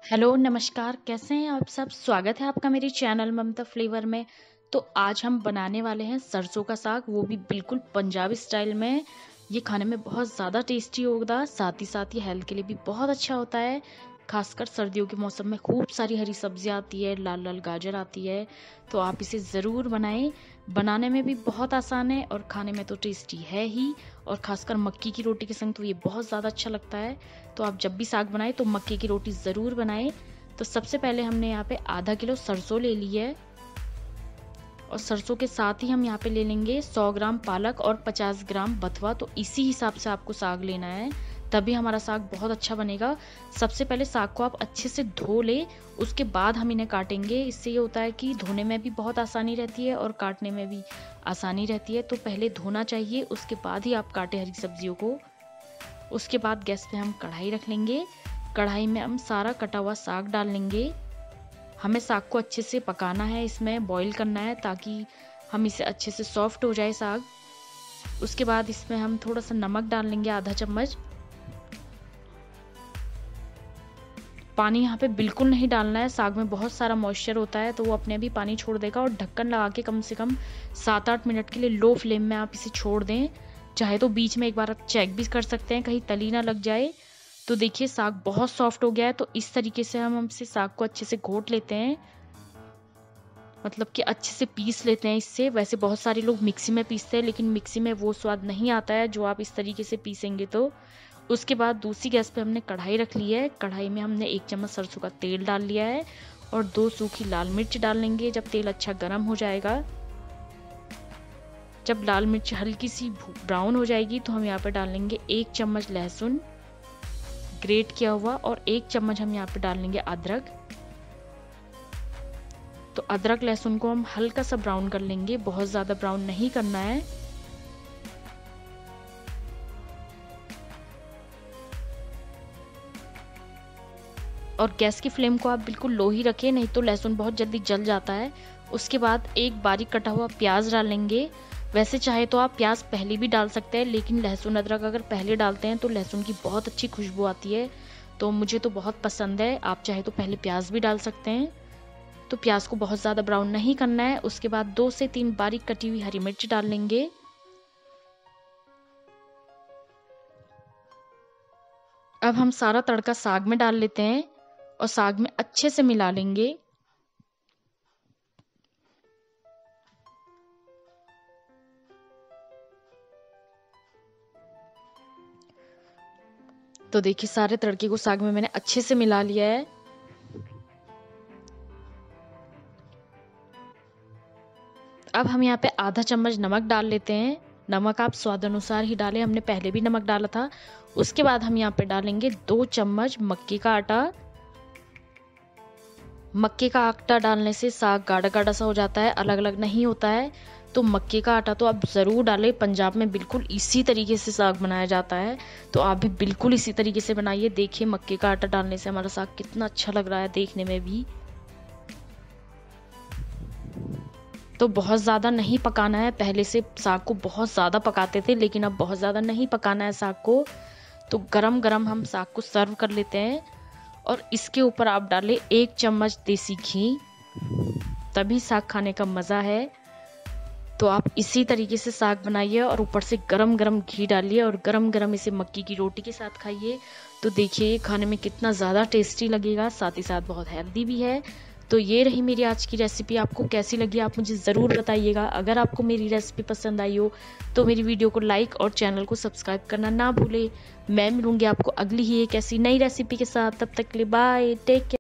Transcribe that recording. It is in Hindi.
हेलो नमस्कार, कैसे हैं आप सब। स्वागत है आपका मेरे चैनल ममता फ्लेवर में। तो आज हम बनाने वाले हैं सरसों का साग, वो भी बिल्कुल पंजाबी स्टाइल में। ये खाने में बहुत ज़्यादा टेस्टी होगा, साथ ही साथ ये हेल्थ के लिए भी बहुत अच्छा होता है। खासकर सर्दियों के मौसम में खूब सारी हरी सब्जियाँ आती है, लाल लाल गाजर आती है। तो आप इसे ज़रूर बनाएं। बनाने में भी बहुत आसान है और खाने में तो टेस्टी है ही। और खासकर मक्की की रोटी के संग तो ये बहुत ज़्यादा अच्छा लगता है। तो आप जब भी साग बनाएं तो मक्की की रोटी ज़रूर बनाएं। तो सबसे पहले हमने यहाँ पे आधा किलो सरसों ले ली है और सरसों के साथ ही हम यहाँ पे ले लेंगे 100 ग्राम पालक और 50 ग्राम बथुआ। तो इसी हिसाब से आपको साग लेना है, तभी हमारा साग बहुत अच्छा बनेगा। सबसे पहले साग को आप अच्छे से धो ले, उसके बाद हम इन्हें काटेंगे। इससे ये होता है कि धोने में भी बहुत आसानी रहती है और काटने में भी आसानी रहती है। तो पहले धोना चाहिए, उसके बाद ही आप काटे हरी सब्जियों को। उसके बाद गैस पे हम कढ़ाई रख लेंगे। कढ़ाई में हम सारा कटा हुआ साग डाल लेंगे। हमें साग को अच्छे से पकाना है, इसमें बॉईल करना है ताकि हम इसे अच्छे से सॉफ्ट हो जाए साग। उसके बाद इसमें हम थोड़ा सा नमक डाल लेंगे, आधा चम्मच। पानी यहाँ पे बिल्कुल नहीं डालना है, साग में बहुत सारा मॉइस्चर होता है तो वो अपने भी पानी छोड़ देगा। और ढक्कन लगा के कम से कम 7-8 मिनट के लिए लो फ्लेम में आप इसे छोड़ दें। चाहे तो बीच में एक बार आप चेक भी कर सकते हैं, कहीं तली ना लग जाए। तो देखिए साग बहुत सॉफ्ट हो गया है। तो इस तरीके से हम इसे साग को अच्छे से घोट लेते हैं, मतलब कि अच्छे से पीस लेते हैं इससे। वैसे बहुत सारे लोग मिक्सी में पीसते हैं, लेकिन मिक्सी में वो स्वाद नहीं आता है जो आप इस तरीके से पीसेंगे तो। उसके बाद दूसरी गैस पे हमने कढ़ाई रख ली है। कढ़ाई में हमने 1 चम्मच सरसों का तेल डाल लिया है और 2 सूखी लाल मिर्च डाल लेंगे। जब तेल अच्छा गर्म हो जाएगा, जब लाल मिर्च हल्की सी ब्राउन हो जाएगी, तो हम यहाँ पे डाल लेंगे 1 चम्मच लहसुन ग्रेट किया हुआ और 1 चम्मच हम यहाँ पे डाल लेंगे अदरक। तो अदरक लहसुन को हम हल्का सा ब्राउन कर लेंगे, बहुत ज़्यादा ब्राउन नहीं करना है। और गैस की फ्लेम को आप बिल्कुल लो ही रखें, नहीं तो लहसुन बहुत जल्दी जल जाता है। उसके बाद एक बारीक कटा हुआ प्याज डाल लेंगे। वैसे चाहे तो आप प्याज पहले भी डाल सकते हैं, लेकिन लहसुन अदरक अगर पहले डालते हैं तो लहसुन की बहुत अच्छी खुशबू आती है। तो मुझे तो बहुत पसंद है, आप चाहे तो पहले प्याज भी डाल सकते हैं। तो प्याज को बहुत ज़्यादा ब्राउन नहीं करना है। उसके बाद 2 से 3 बारीक कटी हुई हरी मिर्च डाल लेंगे। अब हम सारा तड़का साग में डाल लेते हैं और साग में अच्छे से मिला लेंगे। तो देखिए सारे तड़के को साग में मैंने अच्छे से मिला लिया है। अब हम यहाँ पे आधा चम्मच नमक डाल लेते हैं। नमक आप स्वाद अनुसार ही डालें, हमने पहले भी नमक डाला था। उसके बाद हम यहाँ पे डालेंगे 2 चम्मच मक्के का आटा। मक्के का आटा डालने से साग गाढ़ा गाढ़ा सा हो जाता है, अलग अलग नहीं होता है। तो मक्के का आटा तो आप ज़रूर डालें, पंजाब में बिल्कुल इसी तरीके से साग बनाया जाता है। तो आप भी बिल्कुल इसी तरीके से बनाइए। देखिए मक्के का आटा डालने से हमारा साग कितना अच्छा लग रहा है देखने में भी। तो बहुत ज़्यादा नहीं पकाना है, पहले से साग को बहुत ज़्यादा पकाते थे, लेकिन अब बहुत ज़्यादा नहीं पकाना है साग को। तो गरम गरम हम साग को सर्व कर लेते हैं और इसके ऊपर आप डालें 1 चम्मच देसी घी, तभी साग खाने का मज़ा है। तो आप इसी तरीके से साग बनाइए और ऊपर से गरम गरम घी डालिए और गरम गरम इसे मक्की की रोटी के साथ खाइए। तो देखिए खाने में कितना ज़्यादा टेस्टी लगेगा, साथ ही साथ बहुत हेल्दी भी है। तो ये रही मेरी आज की रेसिपी। आपको कैसी लगी आप मुझे ज़रूर बताइएगा। अगर आपको मेरी रेसिपी पसंद आई हो तो मेरी वीडियो को लाइक और चैनल को सब्सक्राइब करना ना भूलें। मैं मिलूँगी आपको अगली ही एक ऐसी नई रेसिपी के साथ। तब तक के लिए बाय, टेक केयर।